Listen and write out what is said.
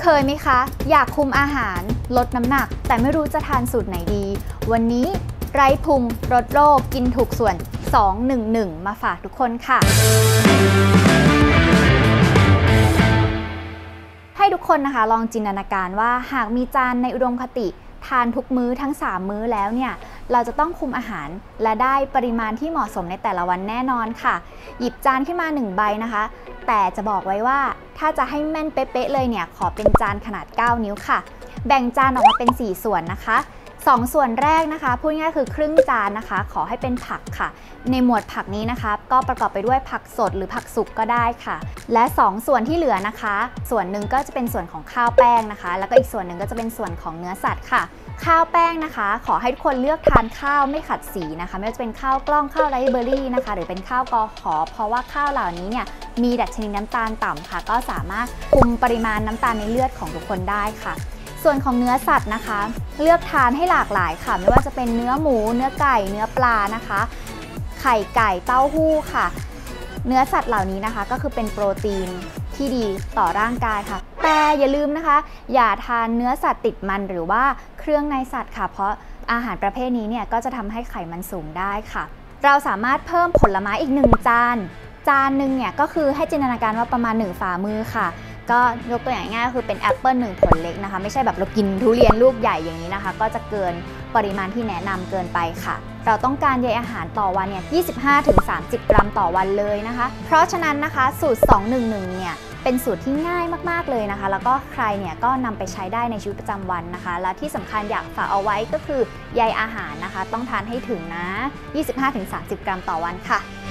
เคยไหมคะอยากคุมอาหารลดน้ำหนักแต่ไม่รู้จะทานสูตรไหนดีวันนี้ไร้พุงลดโรคกินถูกส่วน211มาฝากทุกคนค่ะให้ทุกคนนะคะลองจินตนาการว่าหากมีจานในอุดมคติทานทุกมื้อทั้ง3มื้อแล้วเนี่ยเราจะต้องคุมอาหารและได้ปริมาณที่เหมาะสมในแต่ละวันแน่นอนค่ะหยิบจานขึ้นมา1ใบนะคะแต่จะบอกไว้ว่าถ้าจะให้แม่นเป๊ะๆเลยเนี่ยขอเป็นจานขนาด9นิ้วค่ะแบ่งจานออกมาเป็น4ส่วนนะคะ2ส่วนแรกนะคะพูดง่ายคือครึ่งจานนะคะขอให้เป็นผักค่ะในหมวดผักนี้นะคะก็ประกอบไปด้วยผักสดหรือผักสุกก็ได้ค่ะและ2ส่วนที่เหลือนะคะส่วนหนึ่งก็จะเป็นส่วนของข้าวแป้งนะคะแล้วก็อีกส่วนหนึ่งก็จะเป็นส่วนของเนื้อสัตว์ค่ะข้าวแป้งนะคะขอให้ทุกคนเลือกทานข้าวไม่ขัดสีนะคะไม่ว่าจะเป็นข้าวกล้องข้าวไรซ์เบอร์รี่นะคะหรือเป็นข้าวกอขอเพราะว่าข้าวเหล่านี้เนี่ยมีดัชนีน้ำตาลต่ำค่ะก็สามารถคุมปริมาณน้ำตาลในเลือดของทุกคนได้ค่ะส่วนของเนื้อสัตว์นะคะเลือกทานให้หลากหลายค่ะไม่ว่าจะเป็นเนื้อหมูเนื้อไก่เนื้อปลานะคะไข่ไก่เต้าหู้ค่ะเนื้อสัตว์เหล่านี้นะคะก็คือเป็นโปรตีนที่ดีต่อร่างกายค่ะแต่อย่าลืมนะคะอย่าทานเนื้อสัตว์ติดมันหรือว่าเครื่องในสัตว์ค่ะเพราะอาหารประเภทนี้เนี่ยก็จะทำให้ไขมันสูงได้ค่ะเราสามารถเพิ่มผลไม้อีก1จานหนึ่งเนี่ยก็คือให้จินตนาการว่าประมาณ1ฝ่ามือค่ะก็ยกตัวอย่างง่ายๆคือเป็นแอปเปิล1ผลเล็กนะคะไม่ใช่แบบเรากินทุเรียนลูกใหญ่อย่างนี้นะคะก็จะเกินปริมาณที่แนะนำเกินไปค่ะเราต้องการใยอาหารต่อวันเนี่ย 25-30 กรัมต่อวันเลยนะคะเพราะฉะนั้นนะคะสูตร211เนี่ยเป็นสูตรที่ง่ายมากๆเลยนะคะแล้วก็ใครเนี่ยก็นำไปใช้ได้ในชีวิตประจำวันนะคะและที่สำคัญอยากฝากเอาไว้ก็คือใยอาหารนะคะต้องทานให้ถึงนะ 25-30 กรัมต่อวันค่ะ